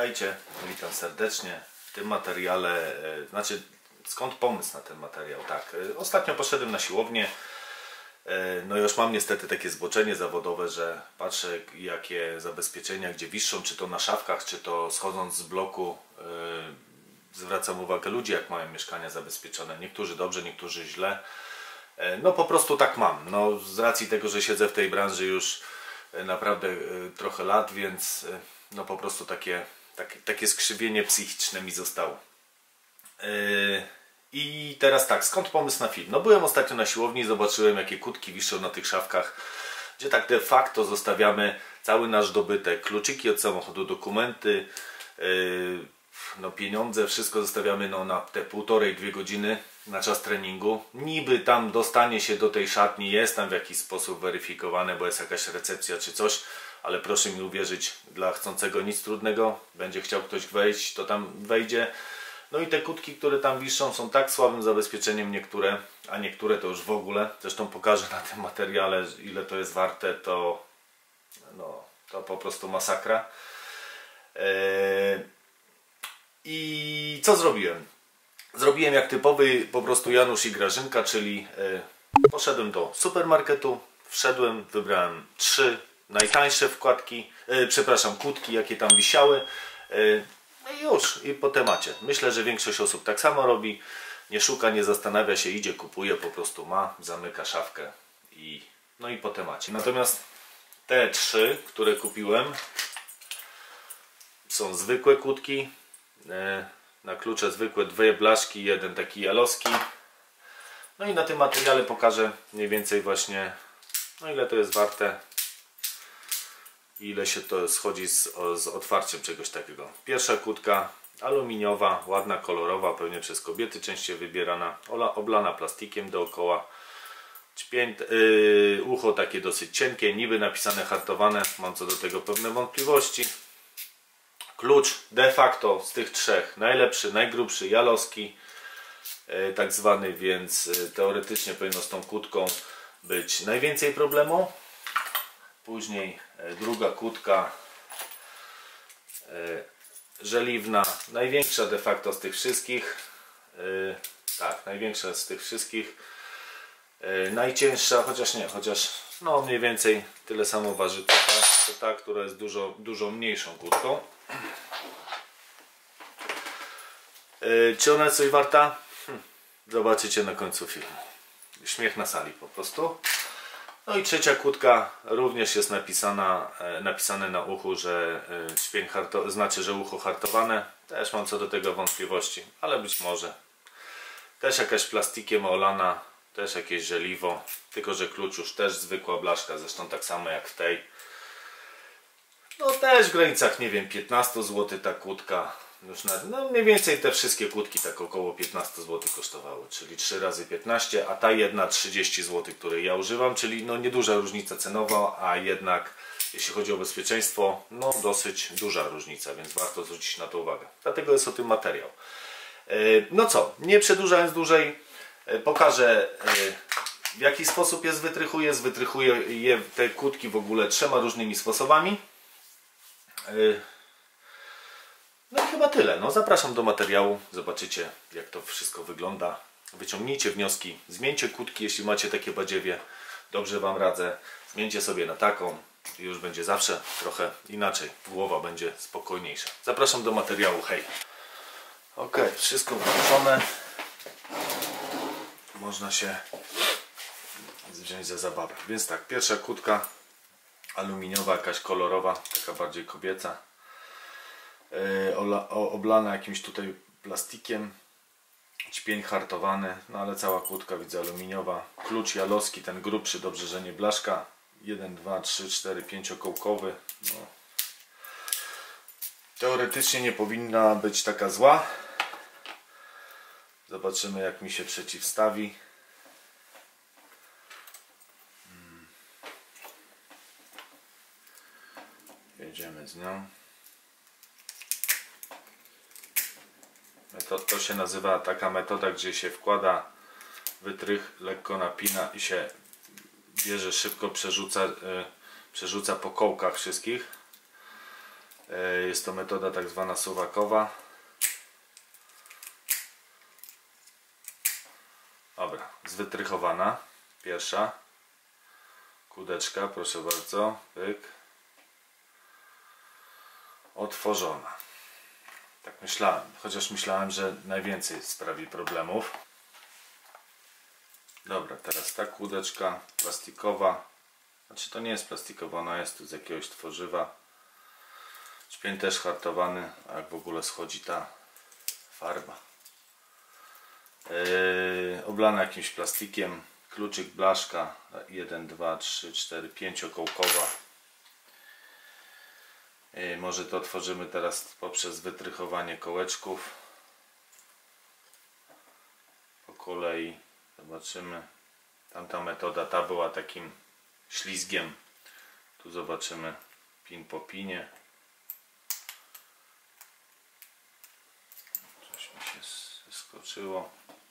Witajcie, witam serdecznie. W tym materiale, skąd pomysł na ten materiał? Tak, ostatnio poszedłem na siłownię. No już mam niestety takie zboczenie zawodowe, że patrzę jakie zabezpieczenia gdzie wiszą, czy to na szafkach, czy to schodząc z bloku. Zwracam uwagę ludzi, jak mają mieszkania zabezpieczone. Niektórzy dobrze, niektórzy źle. No po prostu tak mam. No, z racji tego, że siedzę w tej branży już naprawdę trochę lat, więc no po prostu takie skrzywienie psychiczne mi zostało. I teraz tak, skąd pomysł na film? No byłem ostatnio na siłowni i zobaczyłem jakie kutki wiszą na tych szafkach, gdzie tak de facto zostawiamy cały nasz dobytek, kluczyki od samochodu, dokumenty, no pieniądze, wszystko zostawiamy no, na te 1,5–2 godziny na czas treningu. Niby tam dostanie się do tej szatni jest tam w jakiś sposób weryfikowane, bo jest jakaś recepcja czy coś, ale proszę mi uwierzyć, dla chcącego nic trudnego, będzie chciał ktoś wejść, to tam wejdzie. No i te kutki, które tam wiszą, są tak słabym zabezpieczeniem niektóre, a niektóre to już w ogóle. Zresztą pokażę na tym materiale, ile to jest warte, to po prostu masakra. I co zrobiłem? Zrobiłem jak typowy po prostu Janusz i Grażynka, czyli poszedłem do supermarketu, wszedłem, wybrałem 3 najtańsze kutki, jakie tam wisiały. No i już, i po temacie. Myślę, że większość osób tak samo robi. Nie szuka, nie zastanawia się, idzie, kupuje, po prostu ma, zamyka szafkę no i po temacie. Natomiast te 3, które kupiłem, są zwykłe kutki. Na klucze zwykłe 2 blaszki, 1 taki jalowski. No i na tym materiale pokażę mniej więcej właśnie, no ile to jest warte, ile się to schodzi z otwarciem czegoś takiego. Pierwsza kutka aluminiowa, ładna, kolorowa, pewnie przez kobiety częściej wybierana, oblana plastikiem dookoła. Ucho takie dosyć cienkie, niby napisane hartowane, mam co do tego pewne wątpliwości. Klucz de facto z tych 3 najlepszy, najgrubszy, jalowski tak zwany, więc teoretycznie powinno z tą kutką być najwięcej problemu. Później druga kutka żeliwna, największa de facto z tych wszystkich. Tak, największa z tych wszystkich. Najcięższa, chociaż no mniej więcej tyle samo waży to ta, która jest dużo mniejszą kutką. Czy ona jest coś warta? Zobaczycie na końcu filmu. Śmiech na sali po prostu. No i trzecia kutka również jest napisane na uchu, że znaczy, że ucho hartowane. Też mam co do tego wątpliwości, ale być może. Też jakaś plastikiem olana, też jakieś żeliwo, tylko że klucz już też zwykła blaszka, zresztą tak samo jak w tej. No też w granicach, nie wiem, 15 zł ta kutka. Już no mniej więcej te wszystkie kutki tak około 15 zł kosztowały, czyli 3 razy 15, a ta jedna 30 zł, której ja używam, czyli no nieduża różnica cenowa, a jednak jeśli chodzi o bezpieczeństwo, no dosyć duża różnica, więc warto zwrócić na to uwagę. Dlatego jest o tym materiał. No co, nie przedłużając dłużej, pokażę w jaki sposób je wytrychuję. Wytrychuję te kutki w ogóle 3 różnymi sposobami. No i chyba tyle. No, zapraszam do materiału. Zobaczycie jak to wszystko wygląda. Wyciągnijcie wnioski. Zmieńcie kutki, jeśli macie takie badziewie. Dobrze Wam radzę. Zmieńcie sobie na taką. I już będzie zawsze trochę inaczej. Głowa będzie spokojniejsza. Zapraszam do materiału. Hej! Ok, wszystko włączone. Można się wziąć za zabawę. Więc tak, pierwsza kutka aluminiowa, jakaś kolorowa, taka bardziej kobieca. Oblana jakimś tutaj plastikiem, ćpień hartowany, no ale cała kutka widzę aluminiowa. Klucz jalowski, ten grubszy, dobrze, że nie blaszka. 1, 2, 3, 4, 5-kołkowy. No. Teoretycznie nie powinna być taka zła. Zobaczymy jak mi się przeciwstawi. Jedziemy z nią. To się nazywa taka metoda, gdzie się wkłada wytrych, lekko napina i się bierze, szybko przerzuca po kołkach wszystkich. Jest to metoda tak zwana suwakowa. Dobra, zwytrychowana. Pierwsza kłódeczka, proszę bardzo, pyk. Otworzona. Tak myślałem, chociaż myślałem, że najwięcej sprawi problemów. Dobra, teraz ta kłódeczka plastikowa. Znaczy to nie jest plastikowa, ona jest tu z jakiegoś tworzywa. Szpień też hartowany, a jak w ogóle schodzi ta farba. Oblana jakimś plastikiem. Kluczyk, blaszka 1, 2, 3, 4, 5-kołkowa. Może to otworzymy teraz poprzez wytrychowanie kołeczków. Po kolei zobaczymy. Tamta metoda, ta była takim ślizgiem. Tu zobaczymy pin po pinie. Coś mi się skoczyło.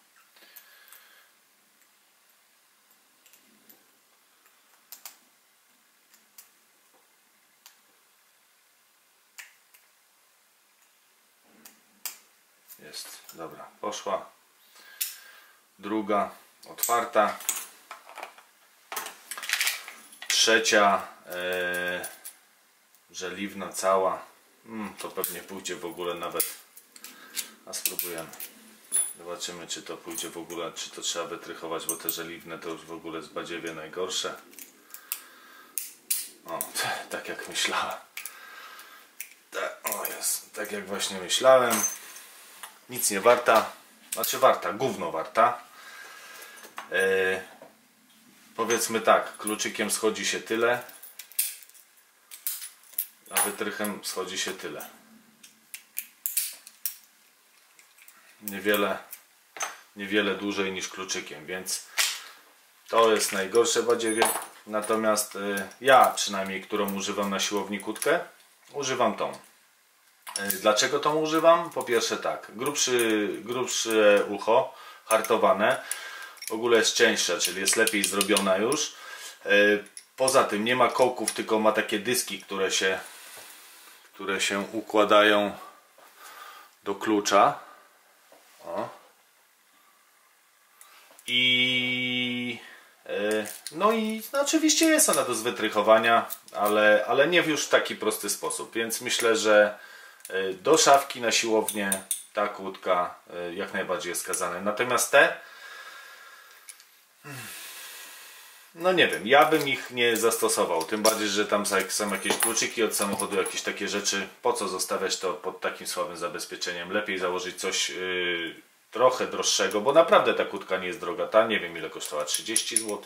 Jest, dobra, poszła. Druga otwarta. Trzecia żeliwna cała. To pewnie pójdzie w ogóle nawet. A spróbujemy. Zobaczymy, czy to pójdzie w ogóle, czy to trzeba wytrychować, bo te żeliwne to już w ogóle z badziewie najgorsze. O, tak jak myślałem. O jest, tak jak właśnie myślałem. Nic nie warta. Znaczy warta, gówno warta. Powiedzmy tak, kluczykiem schodzi się tyle, a wytrychem schodzi się tyle. Niewiele dłużej niż kluczykiem, więc to jest najgorsze badziewie. Natomiast ja przynajmniej, którą używam na siłowni kłódkę, używam tą. Dlaczego tą używam? Po pierwsze tak, grubsze ucho, hartowane, w ogóle jest cieńsza, czyli jest lepiej zrobiona już. Poza tym nie ma kołków, tylko ma takie dyski, które się układają do klucza. O. No i no oczywiście jest ona do zwytrychowania, ale nie już w taki prosty sposób, więc myślę, że do szafki na siłownię ta kłódka jak najbardziej jest skazana. Natomiast te, no nie wiem, ja bym ich nie zastosował, tym bardziej, że tam są jakieś kluczyki od samochodu, jakieś takie rzeczy. Po co zostawiać to pod takim słabym zabezpieczeniem? Lepiej założyć coś trochę droższego, bo naprawdę ta kłódka nie jest droga. Ta nie wiem ile kosztowała, 30 zł.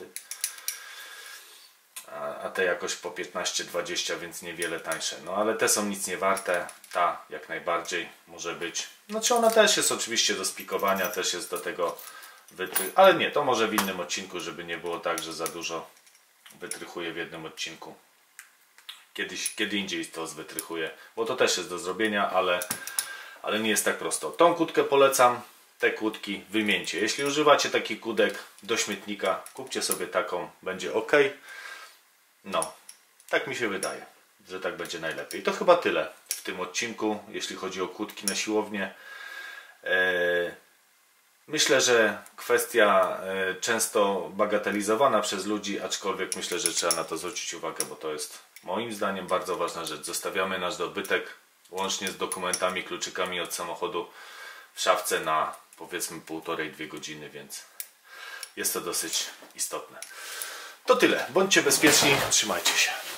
A te jakoś po 15-20, więc niewiele tańsze. No ale te są nic nie warte. Ta jak najbardziej może być. Znaczy ona też jest oczywiście do spikowania, też jest do tego ale nie, to może w innym odcinku, żeby nie było tak, że za dużo wytrychuję w jednym odcinku. Kiedy indziej to zwytrychuję, bo to też jest do zrobienia, ale nie jest tak prosto. Tą kłódkę polecam, te kłódki wymieńcie. Jeśli używacie takich kłódek do śmietnika, kupcie sobie taką, będzie ok. No, tak mi się wydaje, że tak będzie najlepiej. To chyba tyle w tym odcinku, jeśli chodzi o kłódki na siłownię. Myślę, że kwestia często bagatelizowana przez ludzi, aczkolwiek myślę, że trzeba na to zwrócić uwagę, bo to jest moim zdaniem bardzo ważna rzecz. Zostawiamy nasz dobytek łącznie z dokumentami, kluczykami od samochodu w szafce na powiedzmy 1,5–2 godziny, więc jest to dosyć istotne. To tyle. Bądźcie bezpieczni, trzymajcie się.